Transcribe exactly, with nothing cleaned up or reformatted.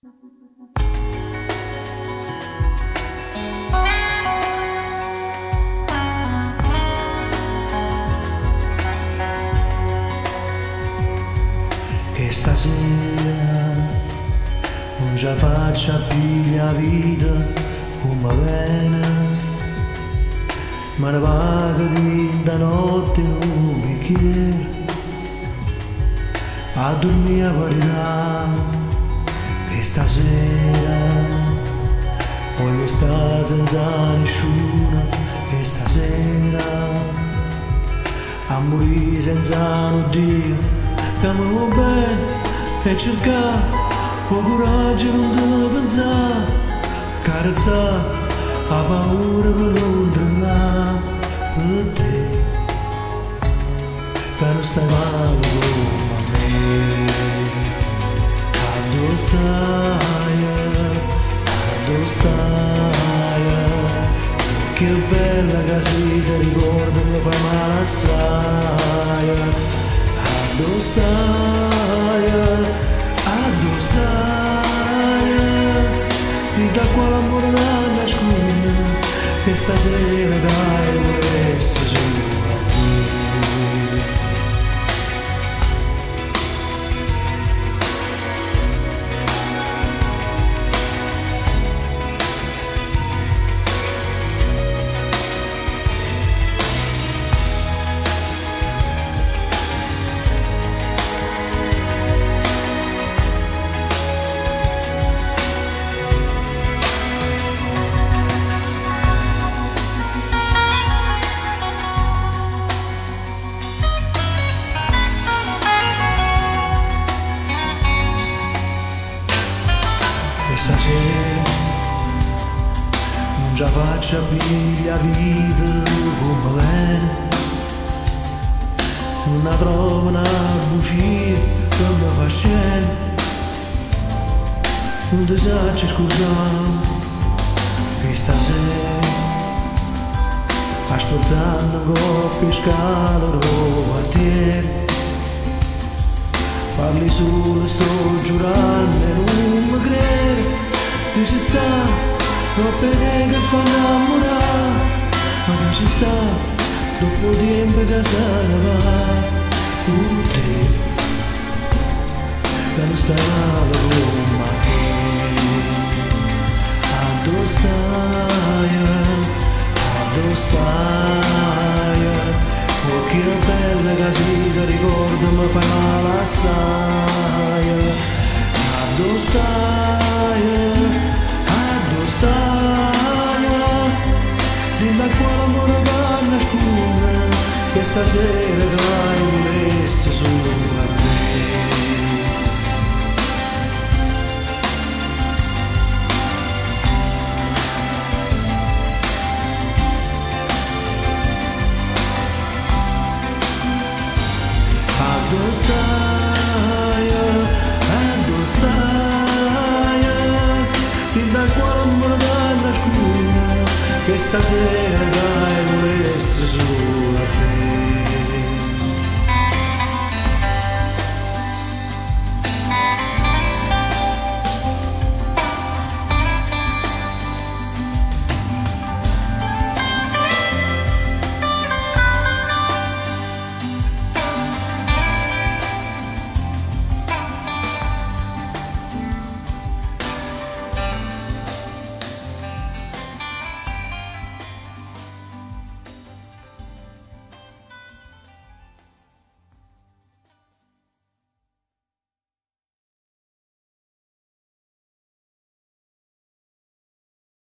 Che stasera non già faccia più la vita come bene, ma ne vaga di da notte un bicchiere a dormire a verità. Che stasera voglio stare senza nessuno, e stasera a morire senza un Dio che mi va bene, e cercare il coraggio non di pensare, carezzare la paura per non tremare per te, che non stai male come me. Quando stai, quando stai, che bella che si ti ricorda, mi fai male assai. Dove stai? A dove stai? Di da quale amore non nasconde, che stasera dai volessi solo a te. Stasera non già faccia più la vita come bene, non la trovo una bugia che mi fa scena, non ti sacci scordare che stasera aspettando un coppia scalo quartiere, parli solo e sto giurando e non mi credi. Tu ci sta, troppe idee che fanno innamorare, ma tu ci sta, dopo tempo che se ne va. Tu te, che non stai male come me. A dove stai, a dove stai, oh che bella che si ti ricorda, mi fai male assai. A dove stai? Dimmi a quale amore che nasconde, che stasera dai volessi solo a te. A dove stai? A dove stai? Dimmi a quale amore che nasconde, che stasera dai volessi solo a te.